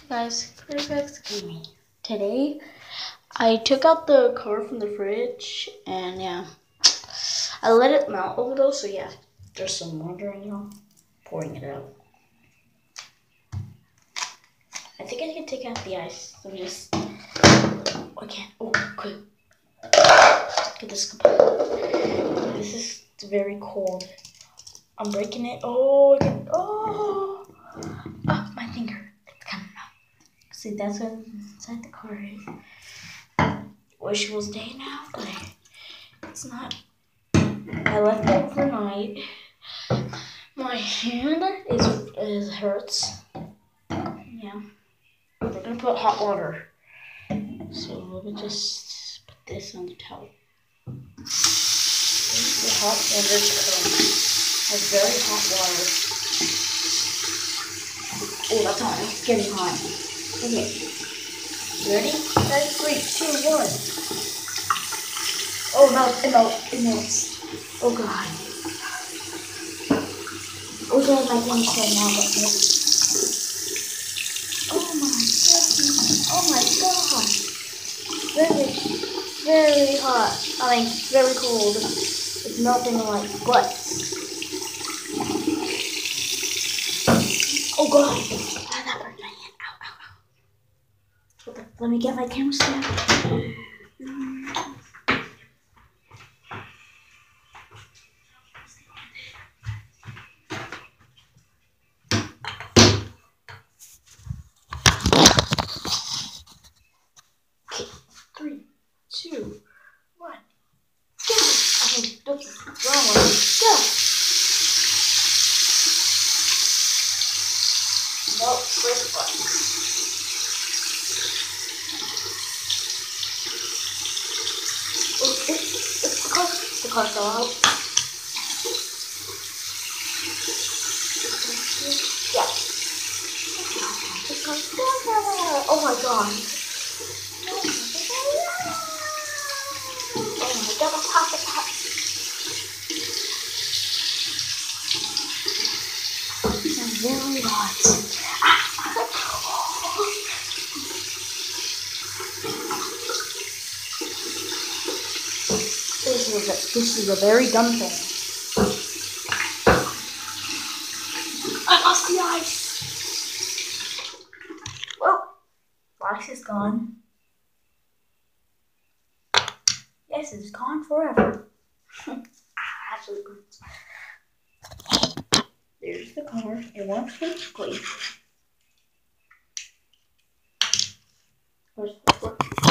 Guys, Perfect Gaming. Today, I took out the car from the fridge, and yeah, I let it melt a little, so yeah, there's some water in here, pouring it out. I think I can take out the ice. Let me just, I can't, oh, quick. Get this cup. This is very cold. I'm breaking it. Oh, my finger. It's coming out. See, that's what inside the car is. Wish it was day now, but it's not. I left it overnight. My hand is hurts. Yeah. We're gonna put hot water. So let me just put this on the towel. The hot water has very hot water. Oh, that's hot. It's getting hot. Okay. Ready? 3, 2, 1. Oh no, it melts. Oh god. Oh god, my thing's so now, but oh my goodness. Oh my god. Very hot. I mean, very cold. It's melting like butts. Oh god. Ah, that hurt my hand. Ow, ow, ow. Let me get my camera stand. Okay, 3, 2, 1. Go! I mean, wrong one. Go! No, first button. Oh, it's the car. The car fell out. Yeah. The car fell out. Oh my god. Oh my god, it's hot, it's hot. It's very hot. This is a very dumb thing. I lost the ice. Well, the ice is gone. Yes, it's gone forever. Absolutely. There's the car. It won't quickly.